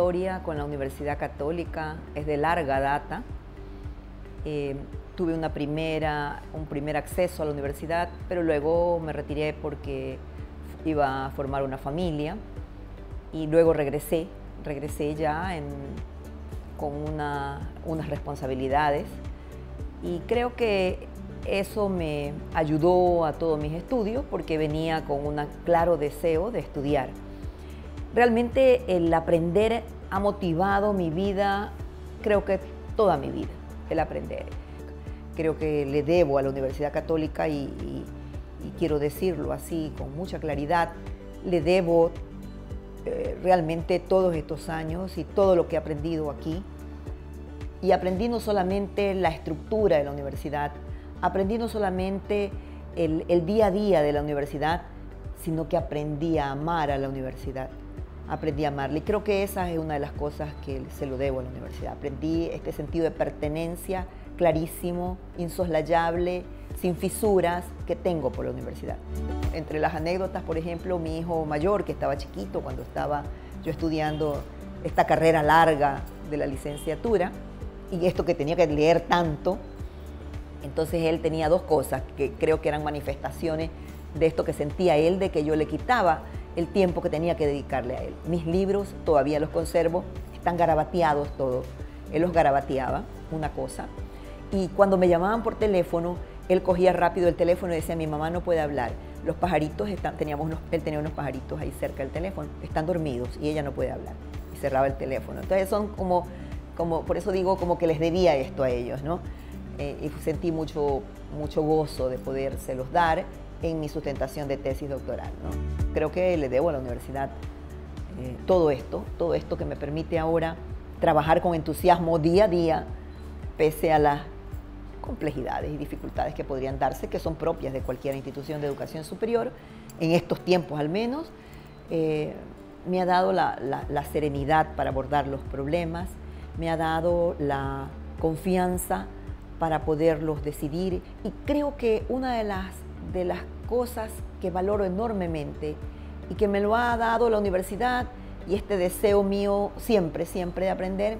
historia con la Universidad Católica es de larga data. Tuve un primer acceso a la universidad, pero luego me retiré porque iba a formar una familia y luego regresé ya con unas responsabilidades, y creo que eso me ayudó a todos mis estudios porque venía con un claro deseo de estudiar. Realmente el aprender ha motivado mi vida, creo que toda mi vida, el aprender. Creo que le debo a la Universidad Católica y quiero decirlo así con mucha claridad, le debo realmente todos estos años y todo lo que he aprendido aquí. Y aprendí no solamente la estructura de la universidad, aprendí no solamente el día a día de la universidad, sino que aprendí a amar a la universidad. Aprendí a amarla, y creo que esa es una de las cosas que se lo debo a la universidad. Aprendí este sentido de pertenencia clarísimo, insoslayable, sin fisuras, que tengo por la universidad. Entre las anécdotas, por ejemplo, mi hijo mayor, que estaba chiquito cuando estaba yo estudiando esta carrera larga de la licenciatura, y esto que tenía que leer tanto, entonces él tenía dos cosas que creo que eran manifestaciones de esto que sentía él, de que yo le quitaba el tiempo que tenía que dedicarle a él. Mis libros todavía los conservo, están garabateados todos. Él los garabateaba, una cosa. Y cuando me llamaban por teléfono, él cogía rápido el teléfono y decía: mi mamá no puede hablar. Los pajaritos, él tenía unos pajaritos ahí cerca del teléfono, están dormidos y ella no puede hablar. Y cerraba el teléfono. Entonces son como por eso digo, como que les debía esto a ellos, ¿no? Y sentí mucho gozo de podérselos dar en mi sustentación de tesis doctoral, ¿no? Creo que le debo a la universidad todo esto que me permite ahora trabajar con entusiasmo día a día, pese a las complejidades y dificultades que podrían darse, que son propias de cualquier institución de educación superior, en estos tiempos al menos. Me ha dado la serenidad para abordar los problemas, me ha dado la confianza para poderlos decidir, y creo que una de las cosas que valoro enormemente y que me lo ha dado la universidad, y este deseo mío siempre de aprender,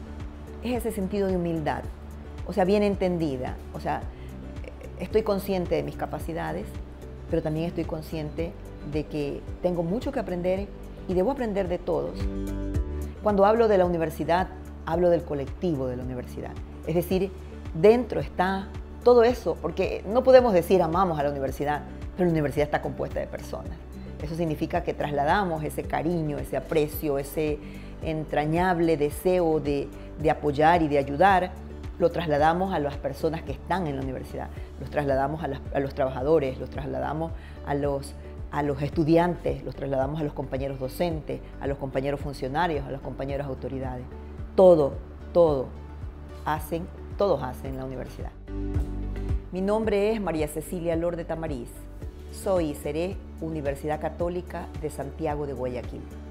es ese sentido de humildad, o sea, bien entendida. O sea, estoy consciente de mis capacidades, pero también estoy consciente de que tengo mucho que aprender y debo aprender de todos. Cuando hablo de la universidad, hablo del colectivo de la universidad, es decir, dentro está todo eso, porque no podemos decir amamos a la universidad, pero la universidad está compuesta de personas. Eso significa que trasladamos ese cariño, ese aprecio, ese entrañable deseo de apoyar y de ayudar, lo trasladamos a las personas que están en la universidad, los trasladamos a los trabajadores, los trasladamos a los estudiantes, los trasladamos a los compañeros docentes, a los compañeros funcionarios, a los compañeros autoridades. Todos hacen la universidad. Mi nombre es María Cecilia Lor de Tamariz. Soy y seré Universidad Católica de Santiago de Guayaquil.